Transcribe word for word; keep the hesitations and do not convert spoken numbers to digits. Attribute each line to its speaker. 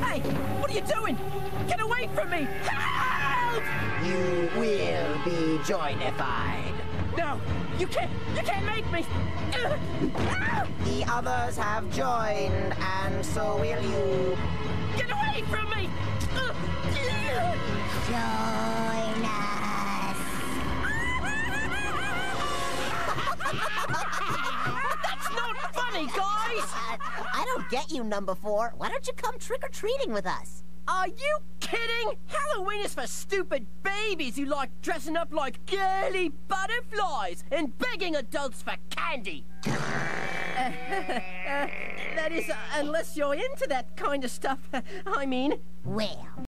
Speaker 1: Hey, what are you doing? Get away from me! Help!
Speaker 2: You will be joynified.
Speaker 1: No, you can't, you can't make me! Uh, ah!
Speaker 2: The others have joined, and so will you.
Speaker 1: Get away from me! Uh, uh.
Speaker 3: Join us.
Speaker 1: That's not funny, guys!
Speaker 3: I don't get you, number four. Why don't you come trick-or-treating with us?
Speaker 1: Are you kidding? Halloween is for stupid babies who like dressing up like girly butterflies and begging adults for candy. uh, uh, that is, uh, unless you're into that kind of stuff. I mean...
Speaker 3: Well...